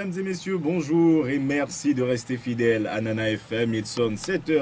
Mesdames et messieurs, bonjour et merci de rester fidèles à Nana FM. Il sonne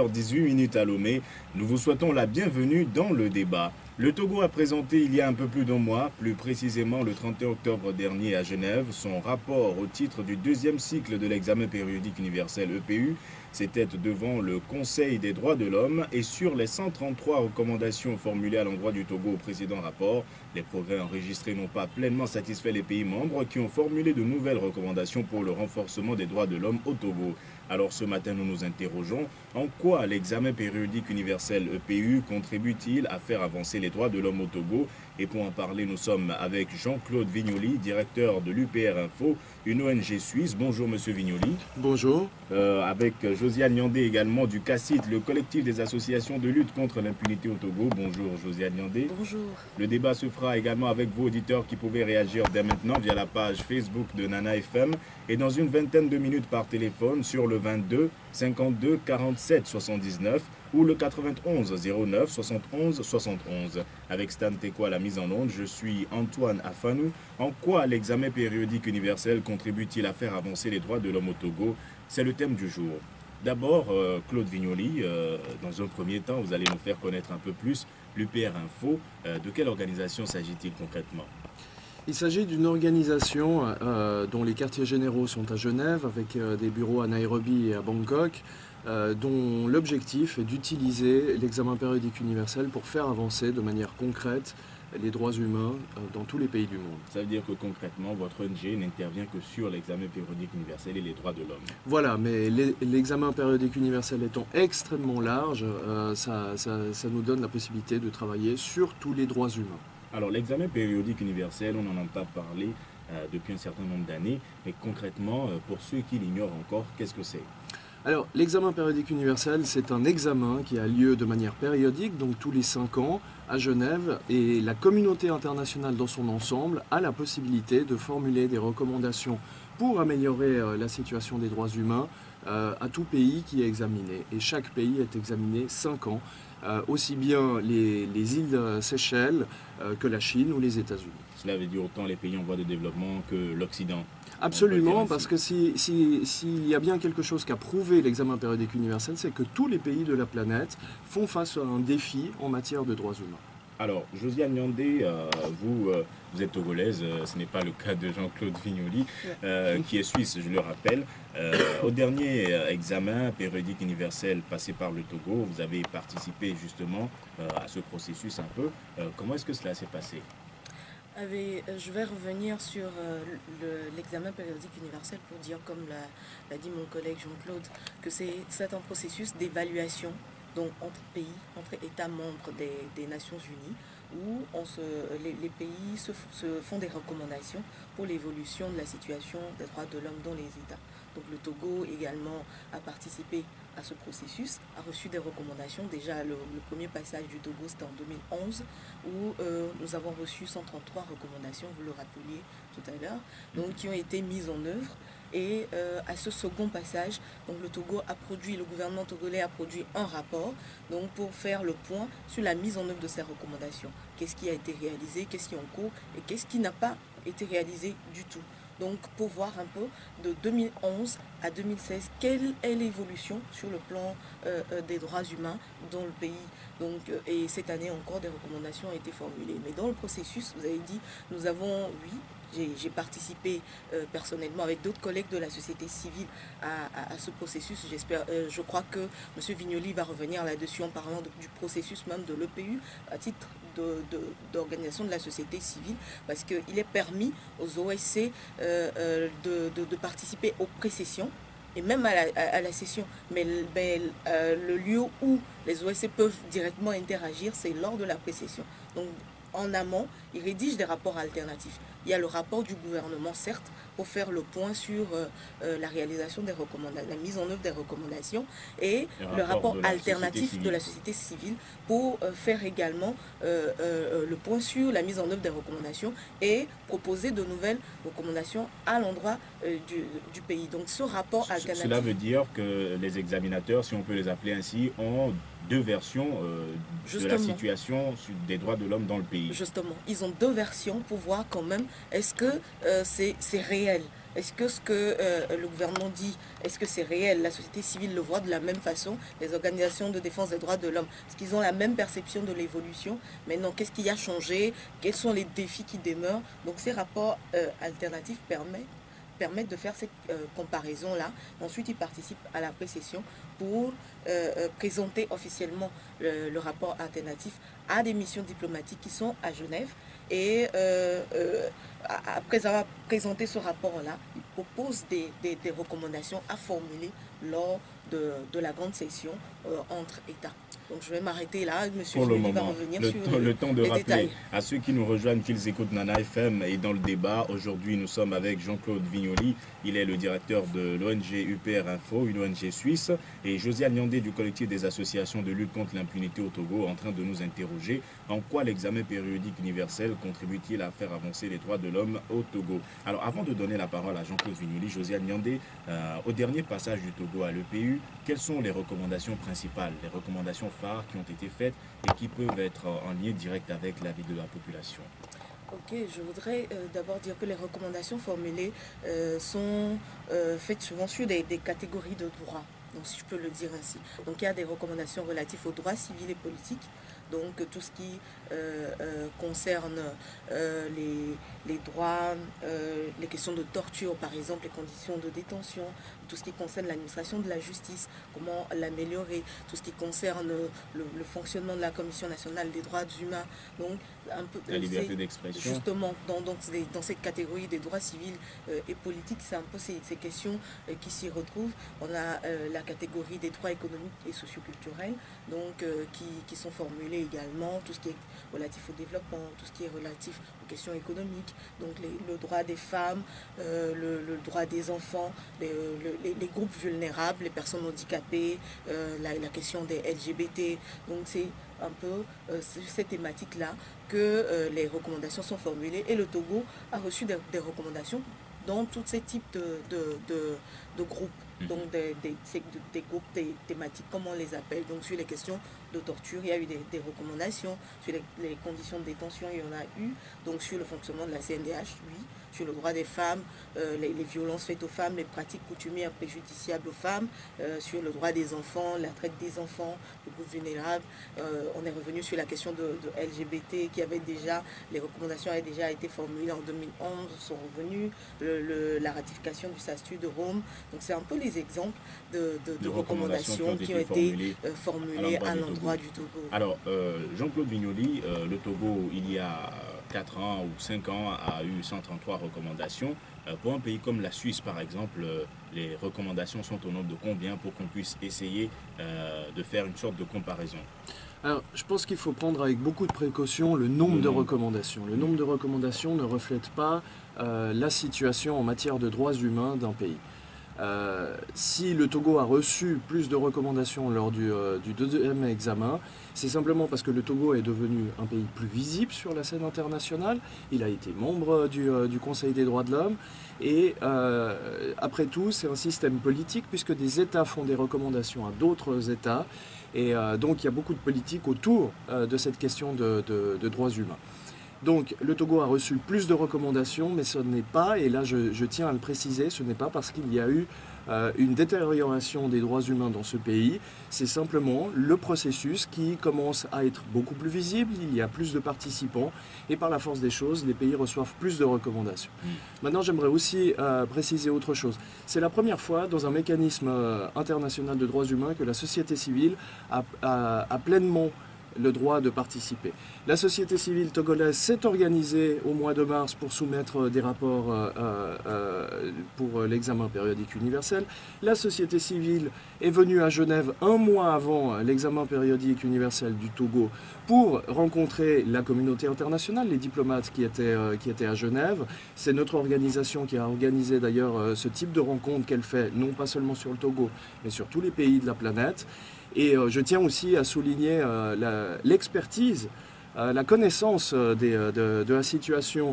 7h18 à Lomé. Nous vous souhaitons la bienvenue dans le débat. Le Togo a présenté il y a un peu plus d'un mois, plus précisément le 31 octobre dernier à Genève, son rapport au titre du deuxième cycle de l'examen périodique universel EPU. C'était devant le Conseil des droits de l'homme et sur les 133 recommandations formulées à l'endroit du Togo au précédent rapport, les progrès enregistrés n'ont pas pleinement satisfait les pays membres qui ont formulé de nouvelles recommandations pour le renforcement des droits de l'homme au Togo. Alors ce matin, nous nous interrogeons en quoi l'examen périodique universel EPU contribue-t-il à faire avancer les droits de l'homme au Togo? Et pour en parler, nous sommes avec Jean-Claude Vignoli, directeur de l'UPR Info, une ONG suisse. Bonjour Monsieur Vignoli. Bonjour. Avec Josiane Nyandé également du CACIT, le collectif des associations de lutte contre l'impunité au Togo. Bonjour Josiane Nyandé. Bonjour. Le débat se fera également avec vos auditeurs qui pouvaient réagir dès maintenant via la page Facebook de Nana FM et dans une vingtaine de minutes par téléphone sur le 22 52 47 79 ou le 91 09 71 71. Avec Stan Teko à la mise en onde, je suis Antoine Afanou. En quoi l'examen périodique universel contribue-t-il à faire avancer les droits de l'homme au Togo? C'est le thème du jour. D'abord, Claude Vignoli, dans un premier temps, vous allez nous faire connaître un peu plus l'UPR Info. De quelle organisation s'agit-il concrètement? Il s'agit d'une organisation dont les quartiers généraux sont à Genève, avec des bureaux à Nairobi et à Bangkok, dont l'objectif est d'utiliser l'examen périodique universel pour faire avancer de manière concrète les droits humains dans tous les pays du monde. Ça veut dire que concrètement, votre ONG n'intervient que sur l'examen périodique universel et les droits de l'homme. Voilà, mais l'examen périodique universel étant extrêmement large, ça nous donne la possibilité de travailler sur tous les droits humains. Alors l'examen périodique universel, on en entend parler depuis un certain nombre d'années, mais concrètement, pour ceux qui l'ignorent encore, qu'est-ce que c'est? Alors, l'examen périodique universel, c'est un examen qui a lieu de manière périodique, donc tous les 5 ans, à Genève, et la communauté internationale dans son ensemble a la possibilité de formuler des recommandations pour améliorer la situation des droits humains à tout pays qui est examiné. Et chaque pays est examiné 5 ans, aussi bien les îles Seychelles que la Chine ou les États-Unis. Cela veut dire autant les pays en voie de développement que l'Occident. Absolument, parce que s'il y a bien quelque chose qu'a prouvé l'examen périodique universel, c'est que tous les pays de la planète font face à un défi en matière de droits humains. Alors, Josiane Nyandé, vous êtes togolaise, ce n'est pas le cas de Jean-Claude Vignoli, qui est suisse, je le rappelle. Au dernier examen périodique universel passé par le Togo, vous avez participé justement à ce processus un peu. Comment est-ce que cela s'est passé? Je vais revenir sur l'examen périodique universel pour dire, comme l'a dit mon collègue Jean-Claude, que c'est un processus d'évaluation donc entre pays, entre États membres des Nations Unies, où les pays se font des recommandations pour l'évolution de la situation des droits de l'homme dans les États. Donc le Togo également a participé à ce processus, a reçu des recommandations. Déjà, le premier passage du Togo, c'était en 2011, où nous avons reçu 133 recommandations, vous le rappeliez tout à l'heure, donc qui ont été mises en œuvre. Et à ce second passage, donc le gouvernement togolais a produit un rapport donc pour faire le point sur la mise en œuvre de ces recommandations. Qu'est-ce qui a été réalisé, qu'est-ce qui est en cours et qu'est-ce qui n'a pas été réalisé du tout. Donc pour voir un peu de 2011 à 2016, quelle est l'évolution sur le plan des droits humains dans le pays. Donc, et cette année encore, des recommandations ont été formulées. Mais dans le processus, vous avez dit, nous avons, oui, j'ai participé personnellement avec d'autres collègues de la société civile à ce processus. Je crois que M. Vignoli va revenir là-dessus en parlant du processus même de l'EPU à titre d'organisation de la société civile, parce qu'il est permis aux OSC de participer aux pré-sessions et même à la session. Mais le lieu où les OSC peuvent directement interagir, c'est lors de la pré-session. Donc en amont, ils rédigent des rapports alternatifs. Il y a le rapport du gouvernement, certes, pour faire le point sur la réalisation des recommandations, la mise en œuvre des recommandations, et le rapport alternatif de la société civile pour faire également le point sur la mise en œuvre des recommandations et proposer de nouvelles recommandations à l'endroit du pays. Donc ce rapport alternatif... Cela veut dire que les examinateurs, si on peut les appeler ainsi, ont deux versions de la situation des droits de l'homme dans le pays. Justement, ils ont deux versions pour voir quand même est-ce que c'est réel. est-ce que ce que le gouvernement dit, est-ce que c'est réel? La société civile le voit de la même façon, les organisations de défense des droits de l'homme, est-ce qu'ils ont la même perception de l'évolution? Maintenant, qu'est-ce qui a changé? Quels sont les défis qui demeurent? Donc ces rapports alternatifs permettent de faire cette comparaison-là. Ensuite, ils participent à la pré-session pour présenter officiellement le rapport alternatif à des missions diplomatiques qui sont à Genève. Et après avoir présenté ce rapport-là, ils proposent des recommandations à formuler lors de la grande session entre États. Donc je vais m'arrêter là, monsieur Finelli va revenir sur le temps de rappeler détails. à ceux qui nous rejoignent qu'ils écoutent Nana FM et dans le débat. Aujourd'hui, nous sommes avec Jean-Claude Vignoli, il est le directeur de l'ONG UPR Info, une ONG suisse, et Josiane Nyandé du collectif des associations de lutte contre l'impunité au Togo, en train de nous interroger en quoi l'examen périodique universel contribue-t-il à faire avancer les droits de l'homme au Togo. Alors avant de donner la parole à Jean-Claude Vignoli, Josiane Nyandé, au dernier passage du Togo à l'EPU, quelles sont les recommandations principales, les recommandations phares qui ont été faites et qui peuvent être en lien direct avec la vie de la population? Ok, je voudrais d'abord dire que les recommandations formulées sont faites souvent sur des catégories de droits, donc si je peux le dire ainsi. Donc il y a des recommandations relatives aux droits civils et politiques, donc tout ce qui concerne les droits, les questions de torture par exemple, les conditions de détention, tout ce qui concerne l'administration de la justice, comment l'améliorer, tout ce qui concerne le fonctionnement de la Commission nationale des droits humains, donc un peu la liberté d'expression. Justement, dans cette catégorie des droits civils et politiques, c'est un peu ces questions qui s'y retrouvent. On a la catégorie des droits économiques et socioculturels, donc qui sont formulés également, tout ce qui est relatif au développement, tout ce qui est relatif aux questions économiques, donc le droit des femmes, le droit des enfants, les groupes vulnérables, les personnes handicapées, la question des LGBT. Donc c'est un peu cette thématique-là que les recommandations sont formulées, et le Togo a reçu des recommandations dans tous ces types de groupes, donc des groupes thématiques, comme on les appelle. Donc sur les questions de torture, il y a eu des recommandations, sur les conditions de détention, il y en a eu, donc sur le fonctionnement de la CNDH, oui, sur le droit des femmes, les violences faites aux femmes, les pratiques coutumières préjudiciables aux femmes, sur le droit des enfants, la traite des enfants, les groupes vulnérables. On est revenu sur la question de LGBT, qui avait déjà, les recommandations avaient déjà été formulées en 2011, sont revenues, la ratification du statut de Rome. Donc c'est un peu les exemples de recommandations qui ont été formulées à l'endroit du Togo. Alors, Jean-Claude Vignoli, le Togo, il y a 4 ans ou 5 ans, a eu 133 recommandations. Pour un pays comme la Suisse, par exemple, les recommandations sont au nombre de combien, pour qu'on puisse essayer de faire une sorte de comparaison? Alors, je pense qu'il faut prendre avec beaucoup de précaution le nombre de recommandations. Le nombre de recommandations ne reflète pas la situation en matière de droits humains d'un pays. Si le Togo a reçu plus de recommandations lors du deuxième examen, c'est simplement parce que le Togo est devenu un pays plus visible sur la scène internationale. Il a été membre du Conseil des droits de l'homme. Et après tout, c'est un système politique puisque des États font des recommandations à d'autres États. Et donc il y a beaucoup de politique autour de cette question de droits humains. Donc le Togo a reçu plus de recommandations, mais ce n'est pas, et là je tiens à le préciser, ce n'est pas parce qu'il y a eu une détérioration des droits humains dans ce pays, c'est simplement le processus qui commence à être beaucoup plus visible, il y a plus de participants, et par la force des choses, les pays reçoivent plus de recommandations. Maintenant, j'aimerais aussi préciser autre chose. C'est la première fois dans un mécanisme international de droits humains que la société civile a pleinement le droit de participer. La société civile togolaise s'est organisée au mois de mars pour soumettre des rapports pour l'examen périodique universel. La société civile est venue à Genève un mois avant l'examen périodique universel du Togo pour rencontrer la communauté internationale, les diplomates qui étaient à Genève. C'est notre organisation qui a organisé d'ailleurs ce type de rencontre qu'elle fait, non pas seulement sur le Togo, mais sur tous les pays de la planète. Et je tiens aussi à souligner l'expertise, la connaissance de la situation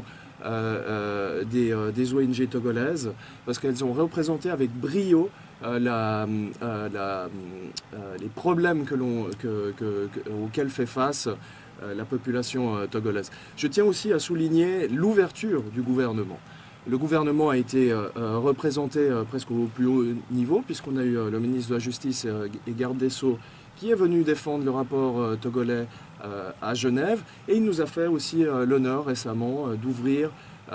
des ONG togolaises, parce qu'elles ont représenté avec brio les problèmes auxquels fait face la population togolaise. Je tiens aussi à souligner l'ouverture du gouvernement. Le gouvernement a été représenté presque au plus haut niveau, puisqu'on a eu le ministre de la Justice et garde des Sceaux qui est venu défendre le rapport togolais à Genève. Et il nous a fait aussi l'honneur récemment d'ouvrir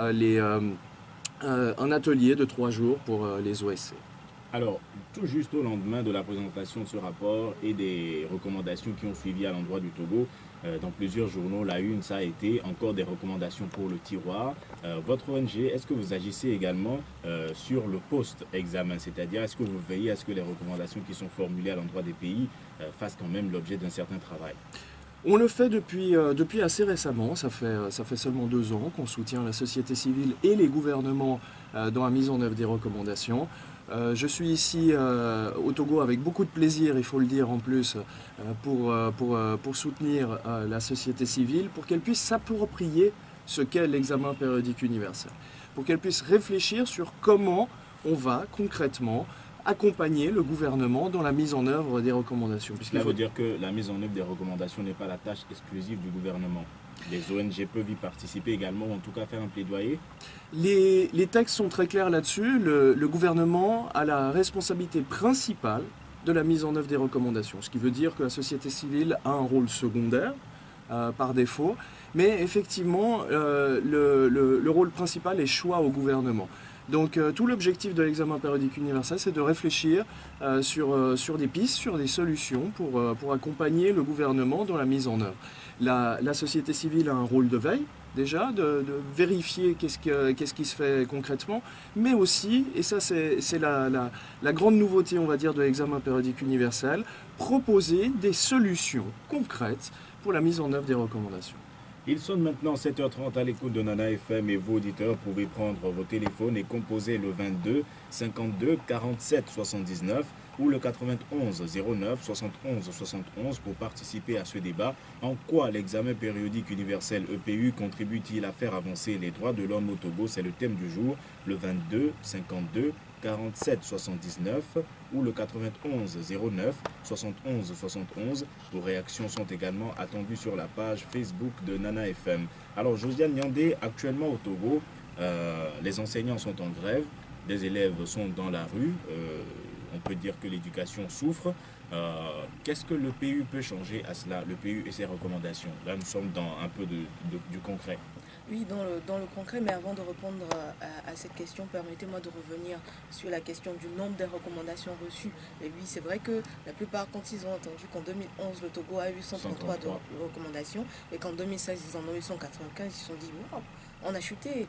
un atelier de 3 jours pour les OSC. Alors, tout juste au lendemain de la présentation de ce rapport et des recommandations qui ont suivi à l'endroit du Togo, dans plusieurs journaux, la une, ça a été encore des recommandations pour le tiroir. Votre ONG, est-ce que vous agissez également sur le post-examen? C'est-à-dire, est-ce que vous veillez à ce que les recommandations qui sont formulées à l'endroit des pays fassent quand même l'objet d'un certain travail? On le fait depuis assez récemment, ça fait seulement 2 ans qu'on soutient la société civile et les gouvernements dans la mise en œuvre des recommandations. Je suis ici au Togo avec beaucoup de plaisir, il faut le dire en plus, pour soutenir la société civile, pour qu'elle puisse s'approprier ce qu'est l'examen périodique universel, pour qu'elle puisse réfléchir sur comment on va concrètement accompagner le gouvernement dans la mise en œuvre des recommandations. Cela veut dire que la mise en œuvre des recommandations n'est pas la tâche exclusive du gouvernement. Les ONG peuvent y participer également, ou en tout cas faire un plaidoyer. Les textes sont très clairs là-dessus. Le gouvernement a la responsabilité principale de la mise en œuvre des recommandations, ce qui veut dire que la société civile a un rôle secondaire par défaut, mais effectivement le rôle principal est choix au gouvernement. Donc tout l'objectif de l'examen périodique universel, c'est de réfléchir sur des pistes, sur des solutions pour accompagner le gouvernement dans la mise en œuvre. La société civile a un rôle de veille, déjà, de vérifier qu'est-ce qui se fait concrètement, mais aussi, et ça c'est la grande nouveauté, on va dire, de l'examen périodique universel, proposer des solutions concrètes pour la mise en œuvre des recommandations. Il sonne maintenant 7h30 à l'écoute de Nana FM et vous, auditeurs, pouvez prendre vos téléphones et composer le 22 52 47 79 ou le 91 09 71 71 pour participer à ce débat. En quoi l'examen périodique universel EPU contribue-t-il à faire avancer les droits de l'homme au Togo? C'est le thème du jour, le 22 52 47 79 ou le 91 09 71 71. Vos réactions sont également attendues sur la page Facebook de Nana FM. Alors Josiane Nyandé, actuellement au Togo, les enseignants sont en grève, les élèves sont dans la rue, on peut dire que l'éducation souffre. Qu'est-ce que le PU peut changer à cela, le PU et ses recommandations? Là nous sommes dans un peu du concret. Oui, dans le concret, mais avant de répondre à cette question, permettez-moi de revenir sur la question du nombre de recommandations reçues. Et oui, c'est vrai que la plupart, quand ils ont entendu qu'en 2011, le Togo a eu 133 de recommandations et qu'en 2016, ils en ont eu 195, ils se sont dit « Waouh !» On a chuté,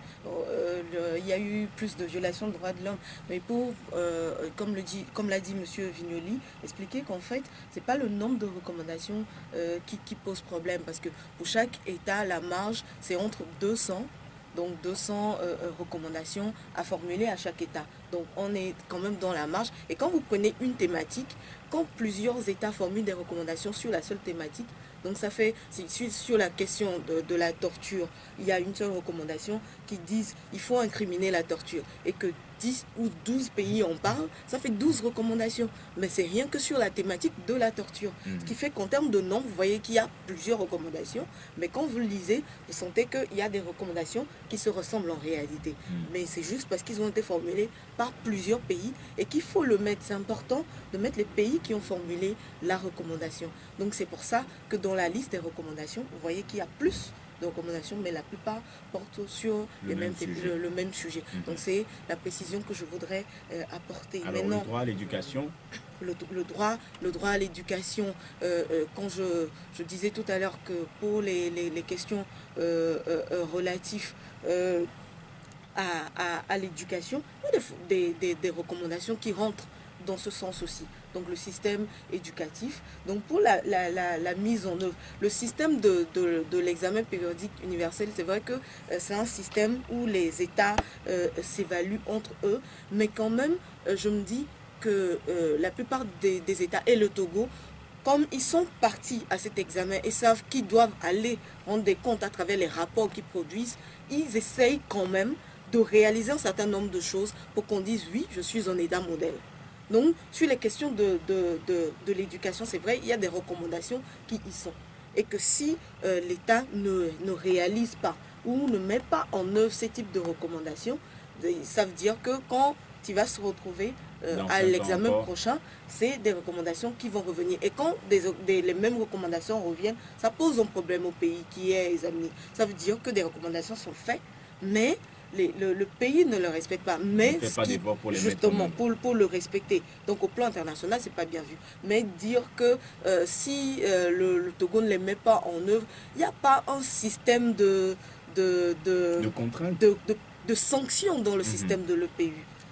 il y a eu plus de violations de droits de l'homme. Mais pour, comme l'a dit M. Vignoli, expliquer qu'en fait, ce n'est pas le nombre de recommandations qui pose problème. Parce que pour chaque État, la marge, c'est entre 200, donc 200 recommandations à formuler à chaque État. Donc on est quand même dans la marge. Et quand vous prenez une thématique, quand plusieurs États formulent des recommandations sur la seule thématique, donc ça fait, sur la question de la torture, il y a une seule recommandation qui dit qu'il faut incriminer la torture et que 10 ou 12 pays en parlent, ça fait 12 recommandations. Mais c'est rien que sur la thématique de la torture. Ce qui fait qu'en termes de nombre, vous voyez qu'il y a plusieurs recommandations, mais quand vous le lisez, vous sentez qu'il y a des recommandations qui se ressemblent en réalité. Mais c'est juste parce qu'ils ont été formulés par plusieurs pays et qu'il faut le mettre. C'est important de mettre les pays qui ont formulé la recommandation. Donc c'est pour ça que dans la liste des recommandations, vous voyez qu'il y a plus de recommandations, mais la plupart portent sur le même sujet. Donc c'est la précision que je voudrais apporter. Alors maintenant, le droit à l'éducation. Le droit à l'éducation, quand je disais tout à l'heure que pour les questions relatives à l'éducation, il y a des recommandations qui rentrent dans ce sens aussi. Donc le système éducatif. Donc pour la mise en œuvre, le système de l'examen périodique universel, c'est vrai que c'est un système où les États s'évaluent entre eux, mais quand même, je me dis que la plupart des États et le Togo, comme ils sont partis à cet examen et savent qu'ils doivent aller rendre des comptes à travers les rapports qu'ils produisent, ils essayent quand même de réaliser un certain nombre de choses pour qu'on dise oui, je suis un État modèle. Donc, sur les questions de l'éducation, c'est vrai, il y a des recommandations qui y sont. Et que si l'État ne réalise pas ou ne met pas en œuvre ces types de recommandations, ça veut dire que quand tu vas se retrouver à l'examen prochain, c'est des recommandations qui vont revenir. Et quand les mêmes recommandations reviennent, ça pose un problème au pays qui est examiné. Ça veut dire que des recommandations sont faites, mais le pays ne le respecte pas. Mais justement, pour le respecter. Donc au plan international, c'est pas bien vu. Mais dire que si le Togo ne les met pas en œuvre, il n'y a pas un système de contraintes, de sanctions dans le système de l'EPU.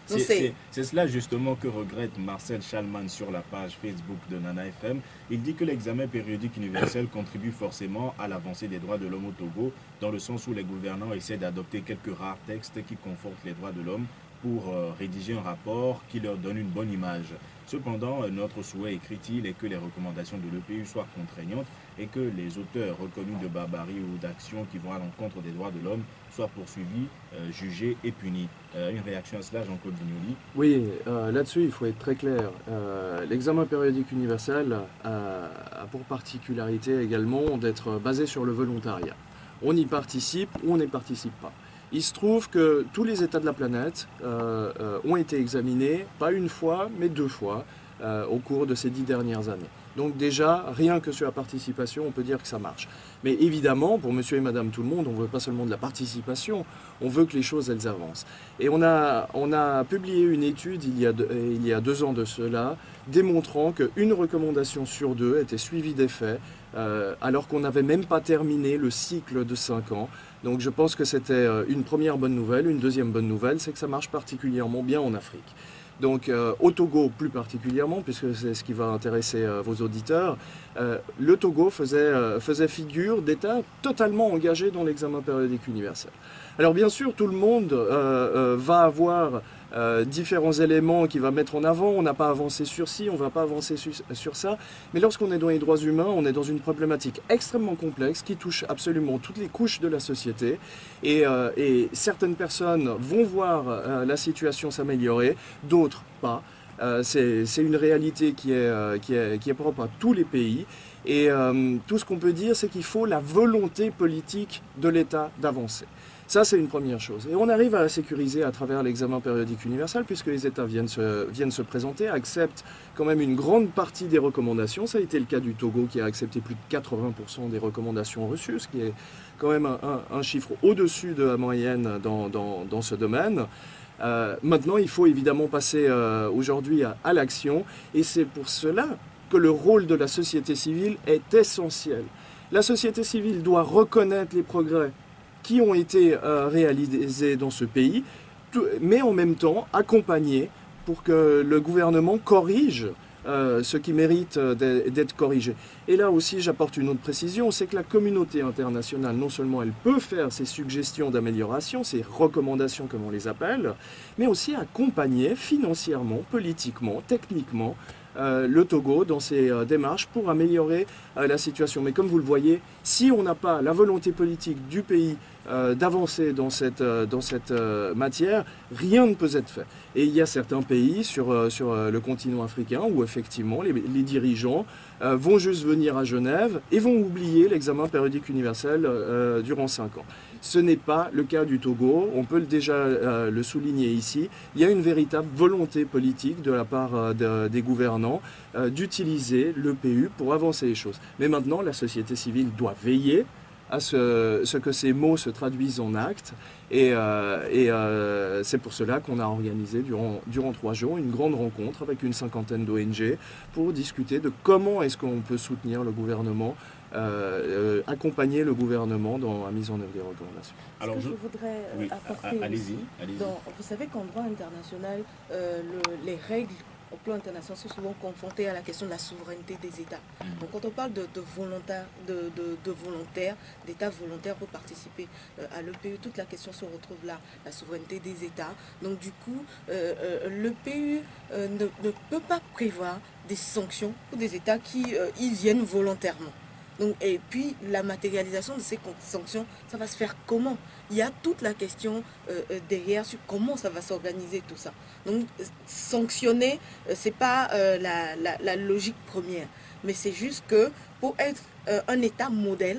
C'est cela justement que regrette Marcel Chalman sur la page Facebook de Nana FM. Il dit que l'examen périodique universel contribue forcément à l'avancée des droits de l'homme au Togo, dans le sens où les gouvernants essaient d'adopter quelques rares textes qui confortent les droits de l'homme pour rédiger un rapport qui leur donne une bonne image. Cependant, notre souhait, écrit-il, est que les recommandations de l'EPU soient contraignantes et que les auteurs reconnus de barbarie ou d'actions qui vont à l'encontre des droits de l'homme soient poursuivis, jugés et punis. Une réaction à cela, Jean-Claude Vignoli? Oui, là-dessus, il faut être très clair. L'examen périodique universel a pour particularité également d'être basé sur le volontariat. On y participe ou on n'y participe pas. Il se trouve que tous les États de la planète ont été examinés, pas une fois, mais 2 fois, au cours de ces 10 dernières années. Donc déjà, rien que sur la participation, on peut dire que ça marche. Mais évidemment, pour monsieur et madame tout le monde, on ne veut pas seulement de la participation, on veut que les choses, elles avancent. Et on a publié une étude il y a 2 ans de cela, démontrant qu'une recommandation sur 2 était suivie des faits, alors qu'on n'avait même pas terminé le cycle de 5 ans. Donc je pense que c'était une première bonne nouvelle. Une deuxième bonne nouvelle, c'est que ça marche particulièrement bien en Afrique. Donc au Togo plus particulièrement, puisque c'est ce qui va intéresser vos auditeurs, le Togo faisait figure d'État totalement engagé dans l'examen périodique universel. Alors bien sûr, tout le monde va avoir différents éléments qu'il va mettre en avant. On n'a pas avancé sur ci, on ne va pas avancer sur ça. Mais lorsqu'on est dans les droits humains, on est dans une problématique extrêmement complexe qui touche absolument toutes les couches de la société. Et certaines personnes vont voir la situation s'améliorer, d'autres pas. C'est une réalité qui est propre à tous les pays. Et tout ce qu'on peut dire, c'est qu'il faut la volonté politique de l'État d'avancer. Ça, c'est une première chose. Et on arrive à la sécuriser à travers l'examen périodique universel, puisque les États viennent se présenter, acceptent quand même une grande partie des recommandations. Ça a été le cas du Togo, qui a accepté plus de 80% des recommandations reçues, ce qui est quand même un chiffre au-dessus de la moyenne dans ce domaine. Maintenant, il faut évidemment passer aujourd'hui à l'action, et c'est pour cela que le rôle de la société civile est essentiel. La société civile doit reconnaître les progrès qui ont été réalisés dans ce pays, mais en même temps accompagner pour que le gouvernement corrige ce qui mérite d'être corrigé. Et là aussi, j'apporte une autre précision, c'est que la communauté internationale, non seulement elle peut faire ses suggestions d'amélioration, ses recommandations comme on les appelle, mais aussi accompagner financièrement, politiquement, techniquement, le Togo dans ses démarches pour améliorer la situation. Mais comme vous le voyez, si on n'a pas la volonté politique du pays d'avancer dans cette matière, rien ne peut être fait. Et il y a certains pays sur le continent africain où effectivement les dirigeants vont juste venir à Genève et vont oublier l'examen périodique universel durant 5 ans. Ce n'est pas le cas du Togo, on peut déjà le souligner ici. Il y a une véritable volonté politique de la part des gouvernants d'utiliser l'EPU pour avancer les choses. Mais maintenant, la société civile doit veiller à ce que ces mots se traduisent en actes. Et c'est pour cela qu'on a organisé durant 3 jours une grande rencontre avec une 50aine d'ONG pour discuter de comment est-ce qu'on peut soutenir le gouvernement, accompagner le gouvernement dans la mise en œuvre des recommandations. Alors je voudrais apporter aussi, vous savez qu'en droit international, les règles au plan international sont souvent confrontés à la question de la souveraineté des États. Donc quand on parle d'États volontaires pour participer à l'EPU, toute la question se retrouve là, la souveraineté des États. Donc du coup, l'EPU ne peut pas prévoir des sanctions pour des États qui y viennent volontairement. Donc, et puis la matérialisation de ces sanctions, ça va se faire comment? Il y a toute la question derrière sur comment ça va s'organiser tout ça. Donc sanctionner, c'est pas la logique première, mais c'est juste que pour être un État modèle,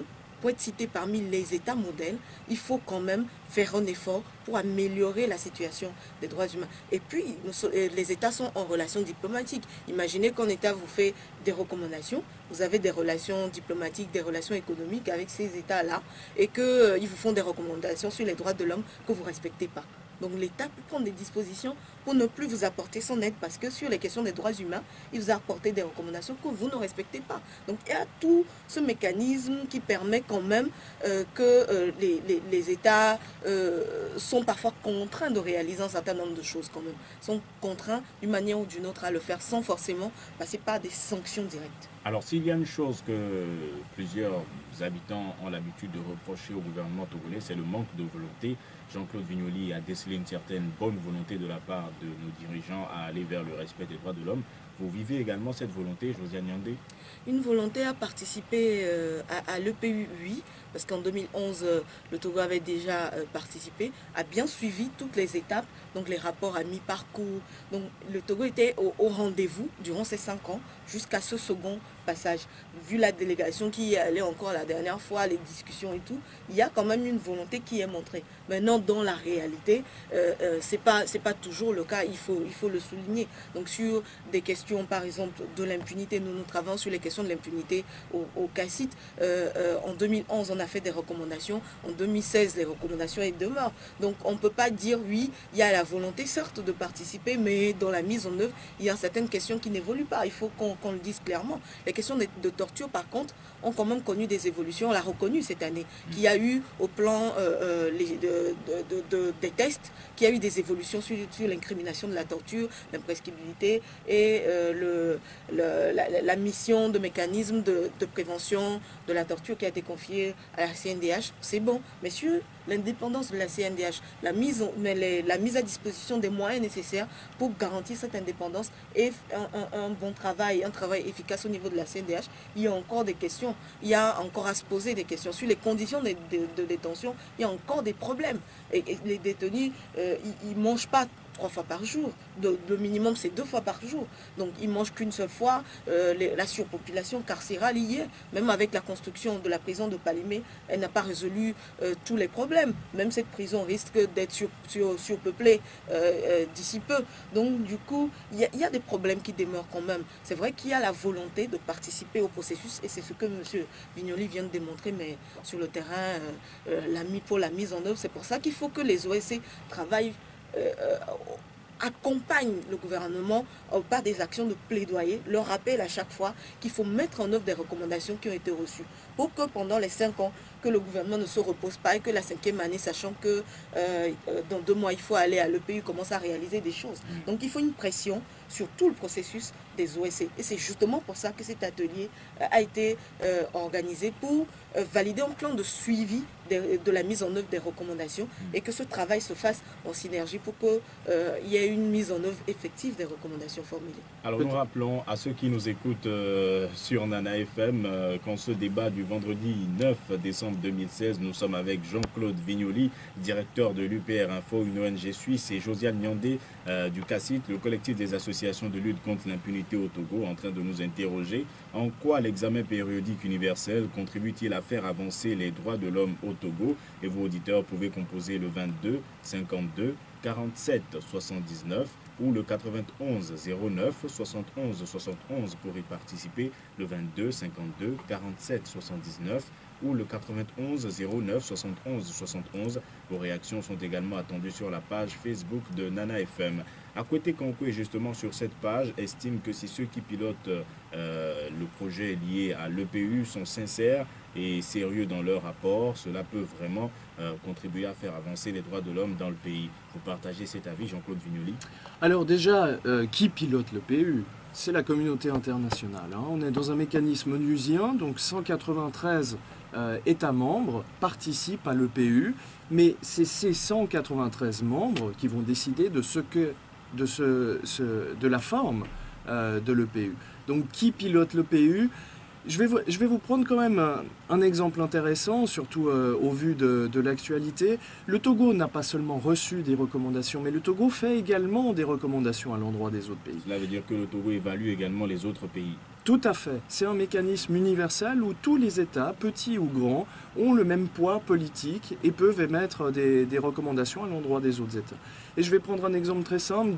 pour être cité parmi les États modèles, il faut quand même faire un effort pour améliorer la situation des droits humains. Et puis, les États sont en relation diplomatique. Imaginez qu'un État vous fait des recommandations, vous avez des relations diplomatiques, des relations économiques avec ces États-là, et qu'ils vous font des recommandations sur les droits de l'homme que vous ne respectez pas. Donc l'État peut prendre des dispositions pour ne plus vous apporter son aide parce que sur les questions des droits humains, il vous a apporté des recommandations que vous ne respectez pas. Donc il y a tout ce mécanisme qui permet quand même que les États sont parfois contraints de réaliser un certain nombre de choses quand même. Sont contraints d'une manière ou d'une autre à le faire sans forcément passer par des sanctions directes. Alors, s'il y a une chose que plusieurs habitants ont l'habitude de reprocher au gouvernement togolais, c'est le manque de volonté. Jean-Claude Vignoli a décelé une certaine bonne volonté de la part de nos dirigeants à aller vers le respect des droits de l'homme. Vous vivez également cette volonté, Josiane Nyandé? Une volonté à participer à l'EPU, oui, parce qu'en 2011, le Togo avait déjà participé, a bien suivi toutes les étapes, donc les rapports à mi-parcours. Donc le Togo était au rendez-vous durant ces 5 ans, jusqu'à ce second passage. Vu la délégation qui y allait encore la dernière fois, les discussions et tout, il y a quand même une volonté qui est montrée. Maintenant, dans la réalité, c'est pas toujours le cas, il faut le souligner. Donc sur des questions, par exemple, de l'impunité, nous travaillons sur les questions de l'impunité au CACIT. En 2011, on a fait des recommandations. En 2016, les recommandations elles demeurent. Donc on ne peut pas dire, oui, il y a la volonté, certes, de participer, mais dans la mise en œuvre, il y a certaines questions qui n'évoluent pas. Il faut qu'on le dise clairement. Les questions de torture, par contre, ont quand même connu des évolutions. On l'a reconnu cette année, qu'il y a eu au plan des tests, qu'il y a eu des évolutions sur l'incrimination de la torture, l'imprescriptibilité et la mission de mécanisme de prévention de la torture qui a été confiée à la CNDH. C'est bon, mais sur l'indépendance de la CNDH, la mise à disposition des moyens nécessaires pour garantir cette indépendance et un bon travail, un travail efficace au niveau de la CNDH, il y a encore des questions, il y a encore à se poser des questions sur les conditions de détention, il y a encore des problèmes. Et les détenus, ils ne mangent pas 3 fois par jour. Le minimum, c'est 2 fois par jour. Donc, ils ne mangent qu'une seule fois. La surpopulation carcérale y est. Même avec la construction de la prison de Palimé, elle n'a pas résolu tous les problèmes. Même cette prison risque d'être surpeuplée d'ici peu. Donc, du coup, il y a des problèmes qui demeurent quand même. C'est vrai qu'il y a la volonté de participer au processus et c'est ce que M. Vignoli vient de démontrer, mais sur le terrain, pour la mise en œuvre, c'est pour ça qu'il faut que les OSC travaillent accompagne le gouvernement par des actions de plaidoyer, leur rappelle à chaque fois qu'il faut mettre en œuvre des recommandations qui ont été reçues pour que pendant les 5 ans, que le gouvernement ne se repose pas et que la 5e année, sachant que dans 2 mois, il faut aller à l'EPU, commence à réaliser des choses. Donc il faut une pression sur tout le processus des OSC. Et c'est justement pour ça que cet atelier a été organisé pour valider un plan de suivi de la mise en œuvre des recommandations et que ce travail se fasse en synergie pour qu'il y ait une mise en œuvre effective des recommandations formulées. Alors nous rappelons à ceux qui nous écoutent sur Nana FM qu'en ce débat du vendredi 9 décembre 2016, nous sommes avec Jean-Claude Vignoli, directeur de l'UPR Info, une ONG suisse, et Josiane Nyandé du CACIT, le collectif des associations de lutte contre l'impunité au Togo, en train de nous interroger en quoi l'examen périodique universel contribue-t-il à faire avancer les droits de l'homme au Togo. Et vous, auditeurs, pouvez composer le 22 52 47 79 ou le 91 09 71 71 pour y participer, le 22 52 47 79 ou le 91 09 71 71. Vos réactions sont également attendues sur la page Facebook de Nana FM. Akwete Kankoué, justement sur cette page, estime que si ceux qui pilotent le projet lié à l'EPU sont sincères et sérieux dans leur rapport, cela peut vraiment contribuer à faire avancer les droits de l'homme dans le pays. Vous partagez cet avis, Jean-Claude Vignoli? Alors déjà, qui pilote l'EPU? C'est la communauté internationale. On est dans un mécanisme onusien, donc 193 États membres participent à l'EPU, mais c'est ces 193 membres qui vont décider de la forme de l'EPU. Donc qui pilote l'EPU? Je vais vous prendre quand même un exemple intéressant, surtout au vu de l'actualité. Le Togo n'a pas seulement reçu des recommandations, mais le Togo fait également des recommandations à l'endroit des autres pays. Cela veut dire que le Togo évalue également les autres pays. Tout à fait. C'est un mécanisme universel où tous les États, petits ou grands, ont le même poids politique et peuvent émettre des recommandations à l'endroit des autres États. Et je vais prendre un exemple très simple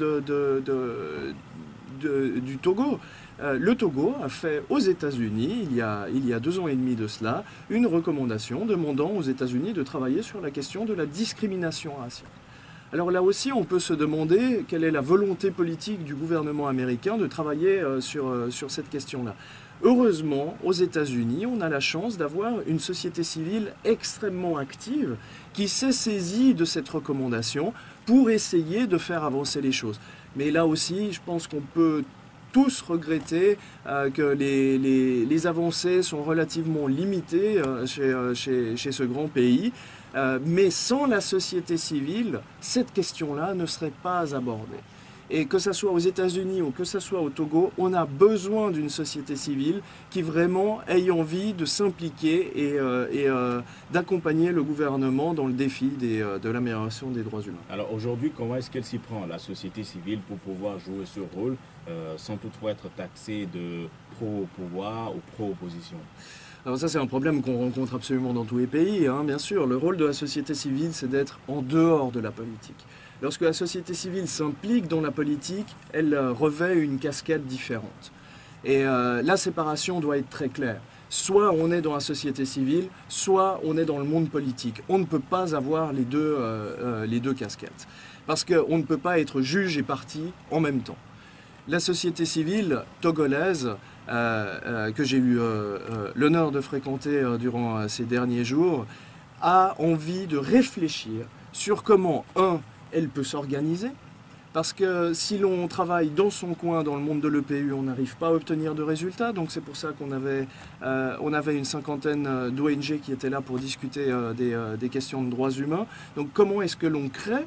du Togo. Le Togo a fait aux États-Unis, il y a 2 ans et demi de cela, une recommandation demandant aux États-Unis de travailler sur la question de la discrimination raciale. Alors là aussi, on peut se demander quelle est la volonté politique du gouvernement américain de travailler sur cette question-là. Heureusement, aux États-Unis, on a la chance d'avoir une société civile extrêmement active qui s'est saisie de cette recommandation pour essayer de faire avancer les choses. Mais là aussi, je pense qu'on peut tous regretter que les avancées sont relativement limitées chez ce grand pays. Mais sans la société civile, cette question-là ne serait pas abordée. Et que ce soit aux États-Unis ou que ce soit au Togo, on a besoin d'une société civile qui vraiment ait envie de s'impliquer et d'accompagner le gouvernement dans le défi de l'amélioration des droits humains. Alors aujourd'hui, comment est-ce qu'elle s'y prend, la société civile, pour pouvoir jouer ce rôle sans toutefois être taxée de pro-pouvoir ou pro-opposition? Alors ça, c'est un problème qu'on rencontre absolument dans tous les pays, hein, bien sûr. Le rôle de la société civile, c'est d'être en dehors de la politique. Lorsque la société civile s'implique dans la politique, elle revêt une casquette différente. Et la séparation doit être très claire. Soit on est dans la société civile, soit on est dans le monde politique. On ne peut pas avoir les deux casquettes. Parce qu'on ne peut pas être juge et parti en même temps. La société civile togolaise, que j'ai eu l'honneur de fréquenter durant ces derniers jours, a envie de réfléchir sur comment, elle peut s'organiser, parce que si l'on travaille dans son coin, dans le monde de l'EPU, on n'arrive pas à obtenir de résultats. Donc c'est pour ça qu'on avait une 50aine d'ONG qui étaient là pour discuter des questions de droits humains. Donc comment est-ce que l'on crée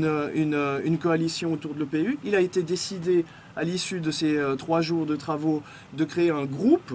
une coalition autour de l'EPU? Il a été décidé, à l'issue de ces 3 jours de travaux, de créer un groupe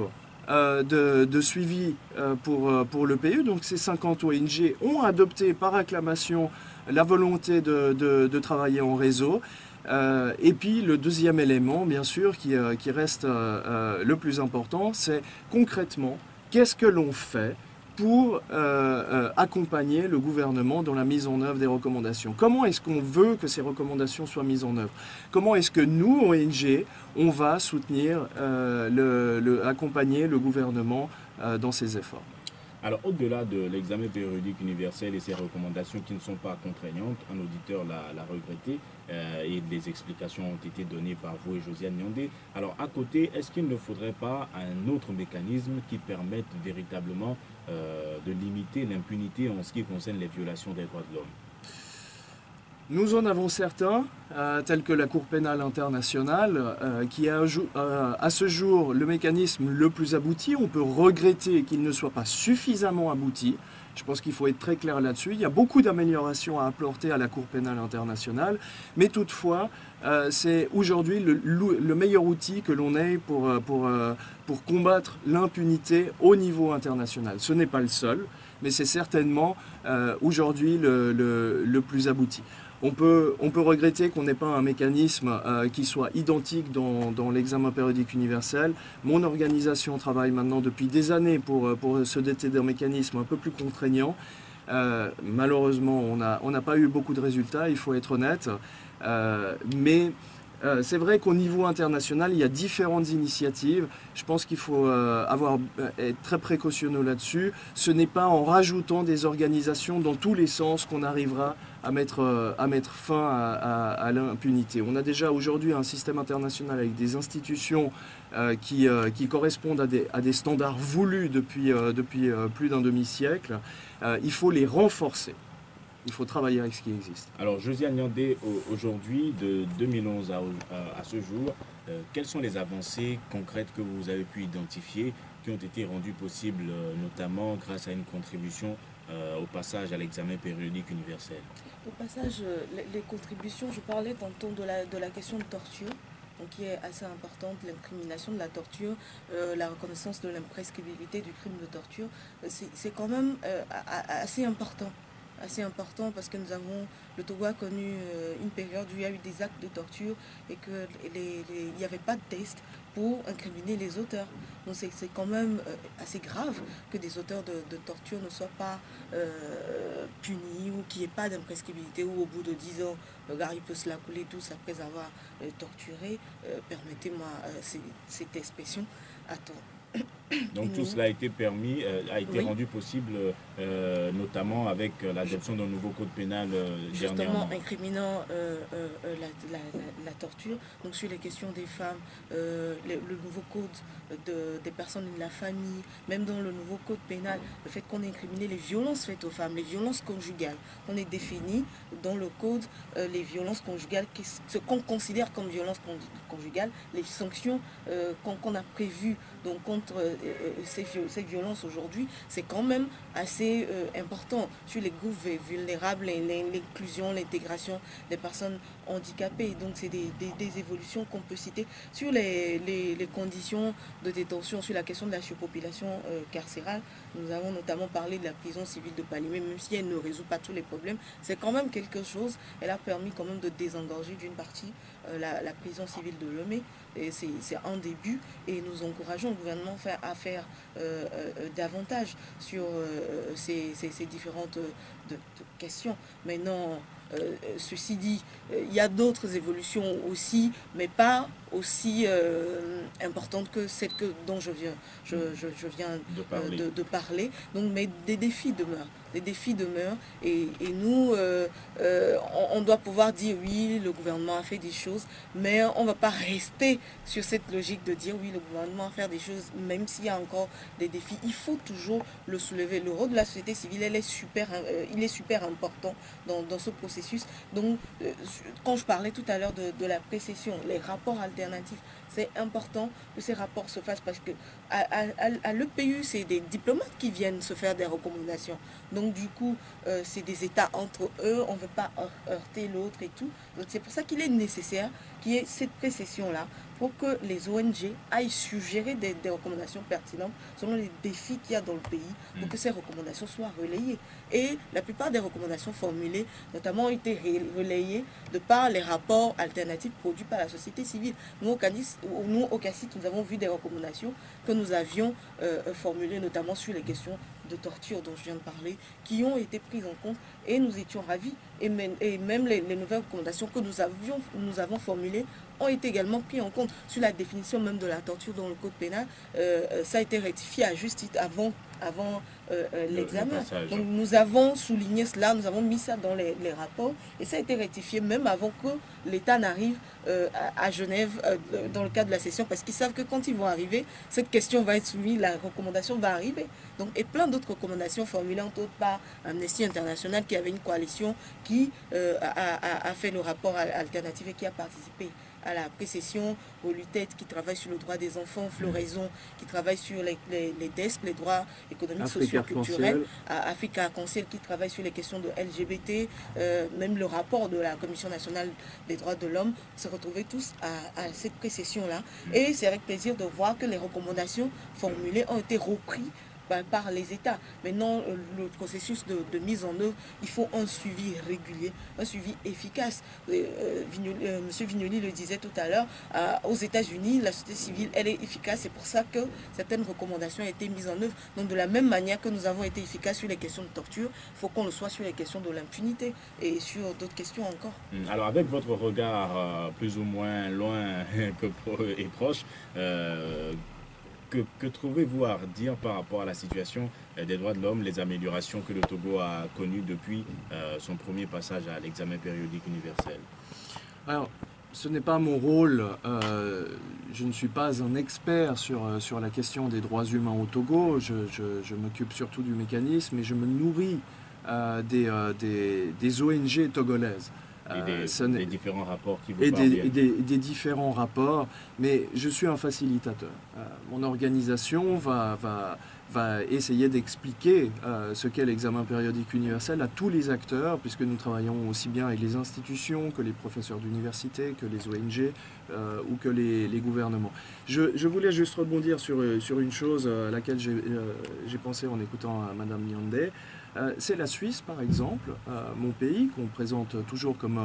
de suivi pour l'EPU. Donc ces 50 ONG ont adopté par acclamation la volonté de travailler en réseau. Et puis le deuxième élément, bien sûr, qui reste le plus important, c'est concrètement, qu'est-ce que l'on fait pour accompagner le gouvernement dans la mise en œuvre des recommandations? Comment est-ce qu'on veut que ces recommandations soient mises en œuvre? Comment est-ce que nous, ONG, on va soutenir, accompagner le gouvernement dans ses efforts? Alors, au-delà de l'examen périodique universel et ses recommandations qui ne sont pas contraignantes, un auditeur l'a regretté et des explications ont été données par vous et Josiane Nyandé. Alors, à côté, est-ce qu'il ne faudrait pas un autre mécanisme qui permette véritablement de limiter l'impunité en ce qui concerne les violations des droits de l'homme? Nous en avons certains, tels que la Cour pénale internationale, qui a à ce jour le mécanisme le plus abouti. On peut regretter qu'il ne soit pas suffisamment abouti. Je pense qu'il faut être très clair là-dessus. Il y a beaucoup d'améliorations à apporter à la Cour pénale internationale, mais toutefois, c'est aujourd'hui le meilleur outil que l'on ait pour combattre l'impunité au niveau international. Ce n'est pas le seul, mais c'est certainement aujourd'hui le plus abouti. On peut regretter qu'on n'ait pas un mécanisme qui soit identique dans l'examen périodique universel. Mon organisation travaille maintenant depuis des années pour se doter d'un mécanisme un peu plus contraignant. Malheureusement, on n'a pas eu beaucoup de résultats, il faut être honnête. Mais c'est vrai qu'au niveau international, il y a différentes initiatives. Je pense qu'il faut être très précautionneux là-dessus. Ce n'est pas en rajoutant des organisations dans tous les sens qu'on arrivera à mettre fin à l'impunité. On a déjà aujourd'hui un système international avec des institutions qui correspondent à des standards voulus depuis plus d'un demi-siècle. Il faut les renforcer. Il faut travailler avec ce qui existe. Alors, Josiane Nyandé, aujourd'hui, de 2011 à ce jour, quelles sont les avancées concrètes que vous avez pu identifier qui ont été rendues possibles, notamment grâce à une contribution au passage à l'examen périodique universel? Au passage, les contributions, je parlais tantôt de la question de torture, donc qui est assez importante, l'incrimination de la torture, la reconnaissance de l'imprescriptibilité du crime de torture, c'est quand même assez important. assez important parce que le Togo a connu une période où il y a eu des actes de torture et qu'il n'y avait pas de test pour incriminer les auteurs. Donc c'est quand même assez grave que des auteurs de torture ne soient pas punis ou qu'il n'y ait pas d'imprescriptibilité ou au bout de 10 ans, le gars il peut se la couler tous après avoir torturé. Permettez-moi cette expression. Attends. Donc tout cela a été permis, a été rendu possible notamment avec l'adoption d'un nouveau code pénal justement dernièrement. Incriminant la torture, donc sur les questions des femmes, le nouveau code des personnes de la famille, même dans le nouveau code pénal, le fait qu'on ait incriminé les violences faites aux femmes, les violences conjugales, on est défini dans le code les violences conjugales, ce qu'on considère comme violence conjugale, les sanctions qu'on a prévues donc contre ces violences aujourd'hui, c'est quand même assez important sur les groupes vulnérables, l'inclusion, l'intégration des personnes handicapées. Donc c'est des évolutions qu'on peut citer sur les conditions de détention, sur la question de la surpopulation carcérale. Nous avons notamment parlé de la prison civile de Palimé, même si elle ne résout pas tous les problèmes, c'est quand même quelque chose. Elle a permis quand même de désengorger d'une partie la prison civile de Lomé. C'est un début et nous encourageons le gouvernement à faire davantage sur ces différentes questions. Maintenant, ceci dit, il y a d'autres évolutions aussi, mais pas aussi importantes que celle dont je viens de parler. Donc, mais des défis demeurent. Des défis demeurent et nous, on doit pouvoir dire oui, le gouvernement a fait des choses, mais on ne va pas rester sur cette logique de dire oui, le gouvernement a fait des choses, même s'il y a encore des défis. Il faut toujours le soulever. Le rôle de la société civile, il est super important dans ce processus. Donc, quand je parlais tout à l'heure de la précession, les rapports alternatifs, c'est important que ces rapports se fassent parce que à l'EPU, c'est des diplomates qui viennent se faire des recommandations. Donc du coup, c'est des États entre eux, on ne veut pas heurter l'autre et tout. Donc c'est pour ça qu'il est nécessaire qu'il y ait cette précession-là pour que les ONG aillent suggérer des recommandations pertinentes selon les défis qu'il y a dans le pays, pour que ces recommandations soient relayées. Et la plupart des recommandations formulées, notamment, ont été relayées de par les rapports alternatifs produits par la société civile. Nous, au CACIT, nous avons vu des recommandations que nous avions formulées, notamment sur les questions de torture dont je viens de parler, qui ont été prises en compte et nous étions ravis. Et même les nouvelles recommandations que nous avons formulées ont été également prises en compte sur la définition même de la torture dans le code pénal. Ça a été rectifié à juste titre avant l'examen. Donc nous avons souligné cela, nous avons mis ça dans les rapports et ça a été rectifié même avant que l'État n'arrive à Genève dans le cadre de la session parce qu'ils savent que quand ils vont arriver, cette question va être soumise, la recommandation va arriver. Donc, et plein d'autres recommandations formulées entre autres par Amnesty International qui avait une coalition qui a fait le rapport alternatif et qui a participé à la précession, au LUTET qui travaille sur le droit des enfants, Floraison qui travaille sur les DESP, les droits économiques, socio-culturels, Africa Arc-en-Ciel qui travaille sur les questions de LGBT, même le rapport de la Commission nationale des droits de l'homme, se retrouvaient tous à cette précession-là. Et c'est avec plaisir de voir que les recommandations formulées ont été reprises par les États. Maintenant, le processus de mise en œuvre, il faut un suivi régulier, un suivi efficace. Monsieur Vignoli le disait tout à l'heure, aux États-Unis, la société civile, elle est efficace. C'est pour ça que certaines recommandations ont été mises en œuvre. Donc, de la même manière que nous avons été efficaces sur les questions de torture, il faut qu'on le soit sur les questions de l'impunité et sur d'autres questions encore. Alors, avec votre regard plus ou moins loin et proche, que trouvez-vous à dire par rapport à la situation des droits de l'homme, les améliorations que le Togo a connues depuis son premier passage à l'examen périodique universel? Alors, ce n'est pas mon rôle, je ne suis pas un expert sur la question des droits humains au Togo, je m'occupe surtout du mécanisme et je me nourris des ONG togolaises. Et des différents rapports qui vous parviennent. Des différents rapports, mais je suis un facilitateur. Mon organisation va va essayer d'expliquer ce qu'est l'examen périodique universel à tous les acteurs, puisque nous travaillons aussi bien avec les institutions que les professeurs d'université, que les ONG ou que les gouvernements. Je voulais juste rebondir sur une chose à laquelle j'ai pensé en écoutant Madame Nyandé. C'est la Suisse, par exemple, mon pays, qu'on présente toujours comme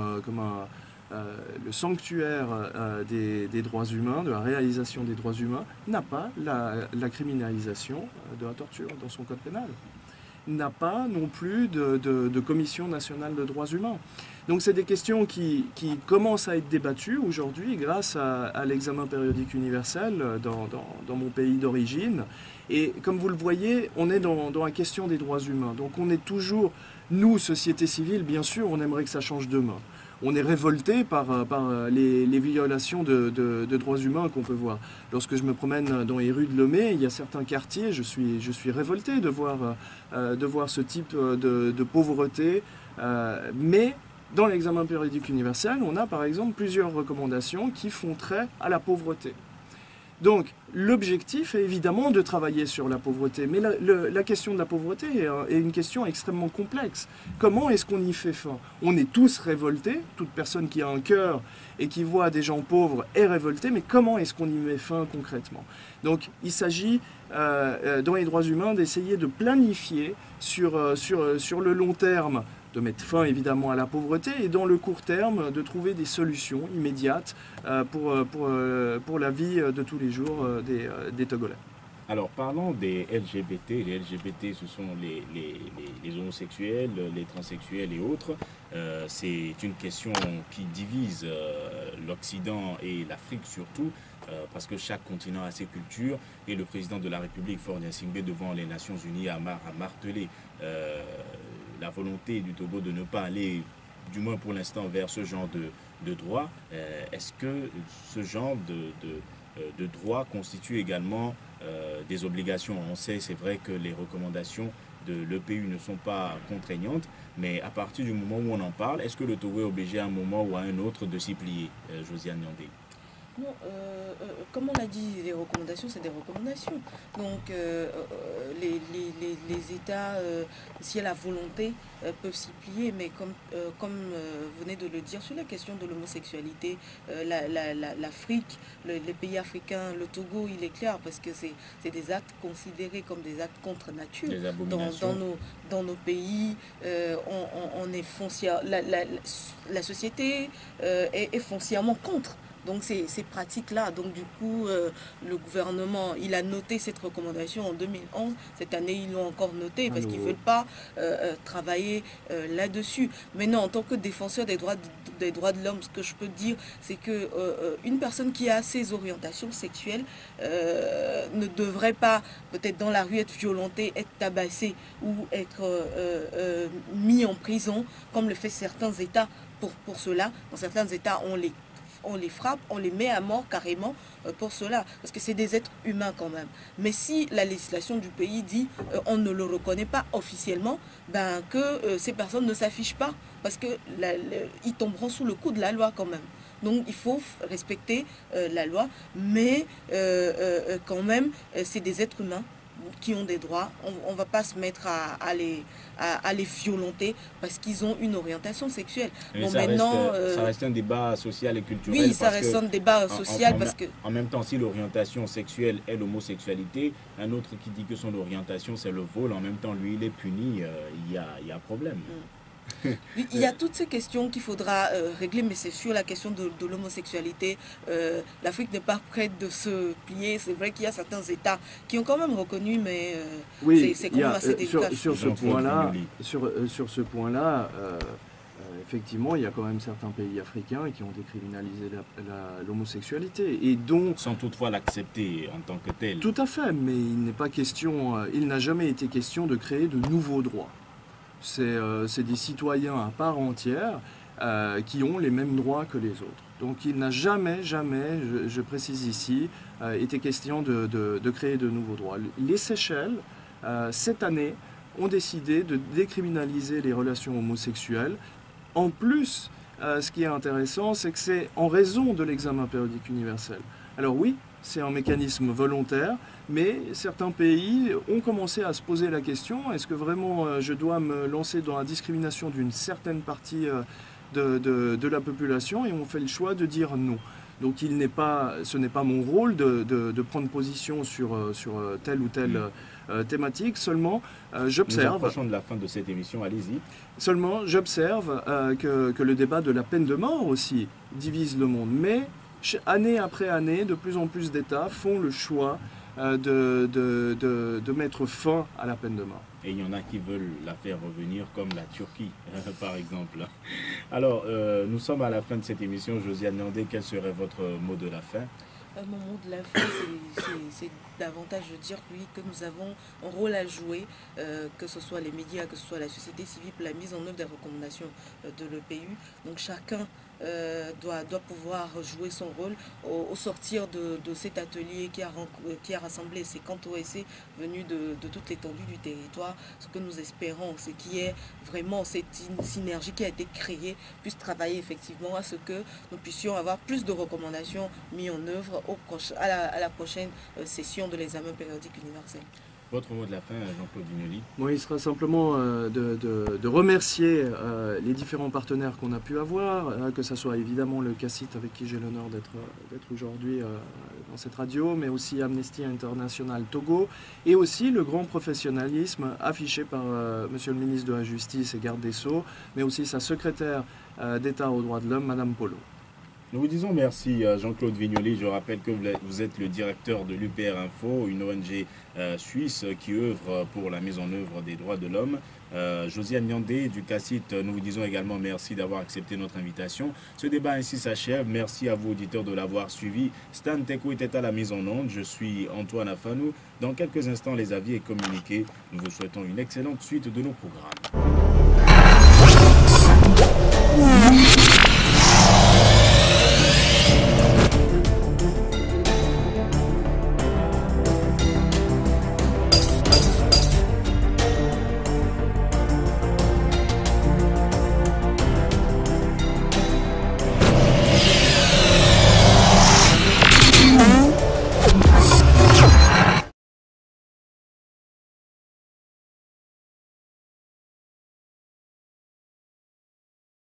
le sanctuaire des droits humains, de la réalisation des droits humains, n'a pas la criminalisation de la torture dans son code pénal. N'a pas non plus de commission nationale de droits humains. Donc c'est des questions qui commencent à être débattues aujourd'hui grâce à l'examen périodique universel dans mon pays d'origine. Et comme vous le voyez, on est dans la question des droits humains. Donc on est toujours, nous, société civile, bien sûr, on aimerait que ça change demain. On est révolté par les violations de droits humains qu'on peut voir. Lorsque je me promène dans les rues de Lomé, il y a certains quartiers, je suis révolté de voir ce type de pauvreté. Mais dans l'examen périodique universel, on a par exemple plusieurs recommandations qui font trait à la pauvreté. Donc, l'objectif est évidemment de travailler sur la pauvreté, mais la question de la pauvreté est une question extrêmement complexe. Comment est-ce qu'on y fait fin? On est tous révoltés, toute personne qui a un cœur et qui voit des gens pauvres est révoltée, mais comment est-ce qu'on y met fin concrètement? Donc, il s'agit, dans les droits humains, d'essayer de planifier sur le long terme, de mettre fin évidemment à la pauvreté et dans le court terme de trouver des solutions immédiates pour la vie de tous les jours des Togolais. Alors parlons des LGBT. Les LGBT, ce sont les homosexuels, les transsexuels et autres. C'est une question qui divise l'Occident et l'Afrique surtout, parce que chaque continent a ses cultures et le président de la République, Faure Gnassingbé, devant les Nations Unies, a martelé la volonté du Togo de ne pas aller, du moins pour l'instant, vers ce genre de droit. Est-ce que ce genre de droit constitue également des obligations? On sait, c'est vrai que les recommandations de l'EPU ne sont pas contraignantes, mais à partir du moment où on en parle, est-ce que le Togo est obligé à un moment ou à un autre de s'y plier? Josiane Nyandé. Non, comme on l'a dit, les recommandations, c'est des recommandations. Donc, les États, s'il y a la volonté, peuvent s'y plier. Mais comme vous venez de le dire, sur la question de l'homosexualité, l'Afrique, les pays africains, le Togo, il est clair, parce que c'est des actes considérés comme des actes contre nature. Les abominations. Dans nos pays, on est foncière, la société est foncièrement contre. Donc ces pratiques-là, donc du coup, le gouvernement, il a noté cette recommandation en 2011. Cette année, ils l'ont encore noté parce qu'ils ne veulent pas travailler là-dessus. Maintenant, en tant que défenseur des droits de l'homme, ce que je peux dire, c'est que une personne qui a ces orientations sexuelles ne devrait pas, peut-être dans la rue, être violentée, être tabassée ou être mis en prison, comme le fait certains États pour cela. Dans certains États, on les frappe, on les met à mort carrément pour cela, parce que c'est des êtres humains quand même. Mais si la législation du pays dit on ne le reconnaît pas officiellement, ben que ces personnes ne s'affichent pas, parce que ils tomberont sous le coup de la loi quand même. Donc il faut respecter la loi, mais quand même c'est des êtres humains qui ont des droits. On ne va pas se mettre à les violenter parce qu'ils ont une orientation sexuelle. Bon, ça reste un débat social et culturel. Oui, ça reste un débat social parce que... En même temps, si l'orientation sexuelle est l'homosexualité, un autre qui dit que son orientation c'est le vol, en même temps, lui, il est puni, il y a problème. Il y a toutes ces questions qu'il faudra régler, mais c'est sur la question de l'homosexualité. L'Afrique n'est pas prête de se plier. C'est vrai qu'il y a certains États qui ont quand même reconnu, mais c'est quand même assez délicat. Sur ce point-là, effectivement, il y a quand même certains pays africains qui ont décriminalisé l'homosexualité et dont... Sans toutefois l'accepter en tant que tel. Tout à fait, mais il n'a jamais été question de créer de nouveaux droits. C'est des citoyens à part entière qui ont les mêmes droits que les autres. Donc il n'a jamais, je précise ici, été question de créer de nouveaux droits. Les Seychelles, cette année, ont décidé de décriminaliser les relations homosexuelles. En plus, ce qui est intéressant, c'est que c'est en raison de l'examen périodique universel. Alors oui, c'est un mécanisme volontaire, mais certains pays ont commencé à se poser la question, est-ce que vraiment je dois me lancer dans la discrimination d'une certaine partie de la population, et on fait le choix de dire non. Donc ce n'est pas mon rôle de prendre position sur telle ou telle thématique, seulement j'observe... Nous approchons de la fin de cette émission, allez-y. Seulement j'observe que le débat de la peine de mort aussi divise le monde, mais année après année, de plus en plus d'États font le choix de mettre fin à la peine de mort. Et il y en a qui veulent la faire revenir, comme la Turquie, par exemple. Alors, nous sommes à la fin de cette émission. Josiane Nyandé, quel serait votre mot de la fin? Mon mot de la fin, c'est davantage de dire, oui, que nous avons un rôle à jouer, que ce soit les médias, que ce soit la société civile, pour la mise en œuvre des recommandations de l'EPU. Donc chacun doit pouvoir jouer son rôle au sortir de cet atelier qui a rassemblé 50 OSC venus de toute l'étendue du territoire. Ce que nous espérons, c'est qu'il y ait vraiment cette synergie qui a été créée, puisse travailler effectivement à ce que nous puissions avoir plus de recommandations mises en œuvre à la prochaine session de l'examen périodique universel. Votre mot de la fin, Jean-Claude Vignoli? Moi, il sera simplement de remercier les différents partenaires qu'on a pu avoir, que ce soit évidemment le CACIT avec qui j'ai l'honneur d'être aujourd'hui dans cette radio, mais aussi Amnesty International Togo, et aussi le grand professionnalisme affiché par Monsieur le ministre de la Justice et garde des Sceaux, mais aussi sa secrétaire d'État aux droits de l'homme, Madame Polo. Nous vous disons merci Jean-Claude Vignoli. Je rappelle que vous êtes le directeur de l'UPR Info, une ONG suisse qui œuvre pour la mise en œuvre des droits de l'homme. Josiane Nyandé du CACIT, nous vous disons également merci d'avoir accepté notre invitation. Ce débat ainsi s'achève. Merci à vous auditeurs de l'avoir suivi. Stan Teko était à la mise en onde. Je suis Antoine Afanou. Dans quelques instants, les avis et communiqués. Nous vous souhaitons une excellente suite de nos programmes.